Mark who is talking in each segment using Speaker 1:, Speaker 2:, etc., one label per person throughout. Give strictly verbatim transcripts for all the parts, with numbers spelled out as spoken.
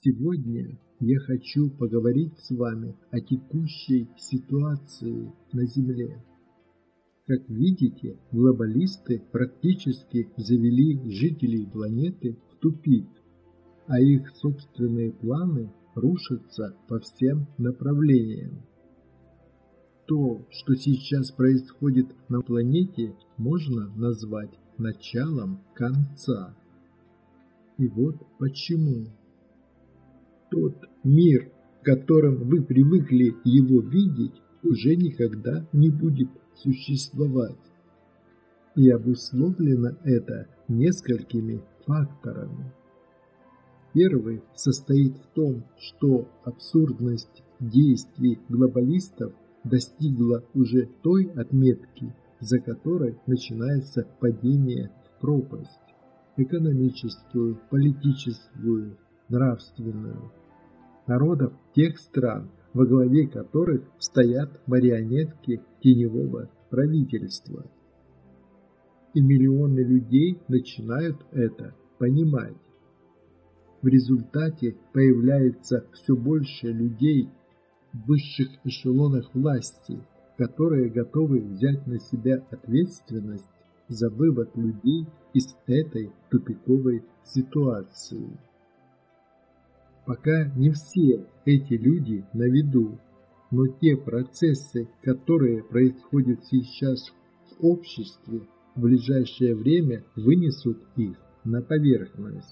Speaker 1: Сегодня я хочу поговорить с вами о текущей ситуации на Земле. Как видите, глобалисты практически завели жителей планеты в тупик, а их собственные планы рушатся по всем направлениям. То, что сейчас происходит на планете, можно назвать началом конца. И вот почему. Тот мир, в котором вы привыкли его видеть, уже никогда не будет существовать. И обусловлено это несколькими факторами. Первый состоит в том, что абсурдность действий глобалистов достигла уже той отметки, за которой начинается падение в пропасть – экономическую, политическую, нравственную. Народов тех стран, во главе которых стоят марионетки теневого правительства. И миллионы людей начинают это понимать. В результате появляется все больше людей в высших эшелонах власти, которые готовы взять на себя ответственность за вывод людей из этой тупиковой ситуации. Пока не все эти люди на виду, но те процессы, которые происходят сейчас в обществе, в ближайшее время вынесут их на поверхность.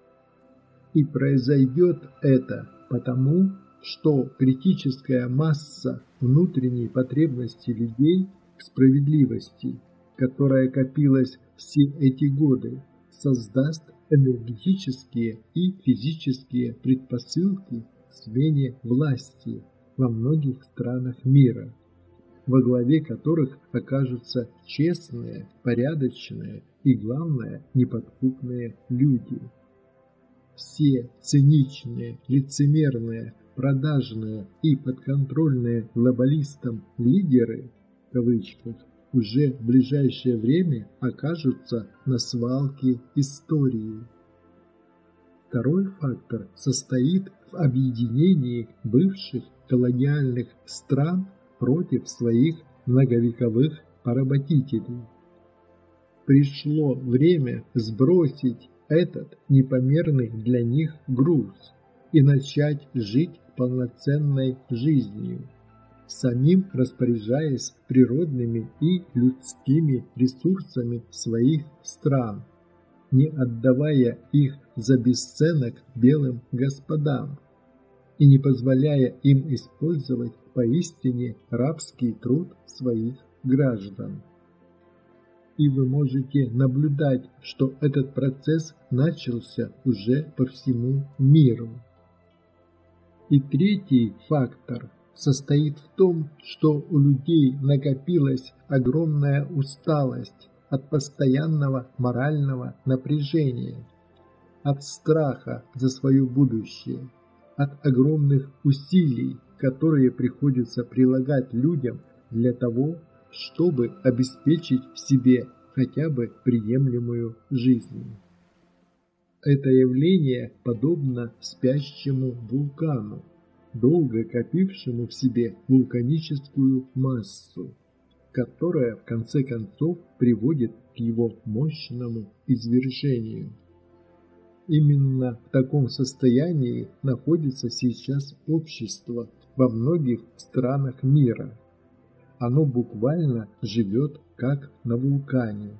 Speaker 1: И произойдет это потому, что критическая масса внутренней потребности людей к справедливости, которая копилась все эти годы, создаст энергетические и физические предпосылки к смене власти во многих странах мира, во главе которых окажутся честные, порядочные и, главное, неподкупные люди. Все циничные, лицемерные, продажные и подконтрольные глобалистам лидеры, в кавычках, уже в ближайшее время окажутся на свалке истории. Второй фактор состоит в объединении бывших колониальных стран против своих многовековых поработителей. Пришло время сбросить этот непомерный для них груз и начать жить полноценной жизнью, самим распоряжаясь природными и людскими ресурсами своих стран, не отдавая их за бесценок белым господам и не позволяя им использовать поистине рабский труд своих граждан. И вы можете наблюдать, что этот процесс начался уже по всему миру. И третий фактор состоит в том, что у людей накопилась огромная усталость от постоянного морального напряжения, от страха за свое будущее, от огромных усилий, которые приходится прилагать людям для того, чтобы обеспечить себе хотя бы приемлемую жизнь. Это явление подобно спящему вулкану, долго копившему в себе вулканическую массу, которая в конце концов приводит к его мощному извержению. Именно в таком состоянии находится сейчас общество во многих странах мира. Оно буквально живет как на вулкане.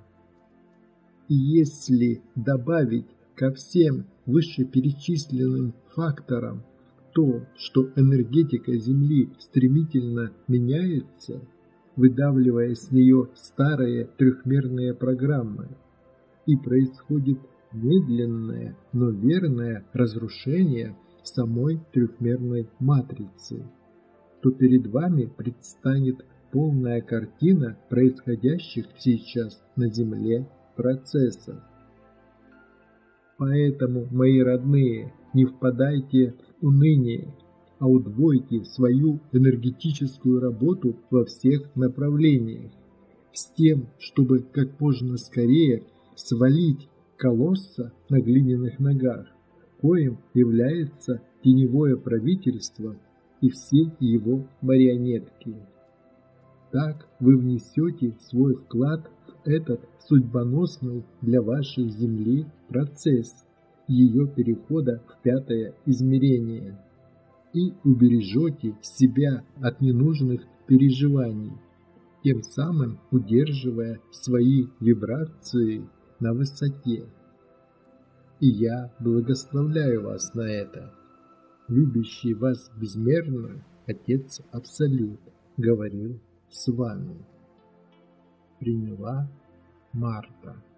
Speaker 1: И если добавить ко всем вышеперечисленным факторам то, что энергетика Земли стремительно меняется, выдавливая с нее старые трехмерные программы, и происходит медленное, но верное разрушение самой трехмерной матрицы, то перед вами предстанет полная картина происходящих сейчас на Земле процессов. Поэтому, мои родные, не впадайте в уныние, а удвойте свою энергетическую работу во всех направлениях, с тем, чтобы как можно скорее свалить колосса на глиняных ногах, коим является теневое правительство и все его марионетки. Так вы внесете свой вклад в этот судьбоносный для вашей Земли процесс ее перехода в пятое измерение и убережете себя от ненужных переживаний, тем самым удерживая свои вибрации на высоте. И я благословляю вас на это. Любящий вас безмерно Отец Абсолют говорил с вами. Приняла Марта.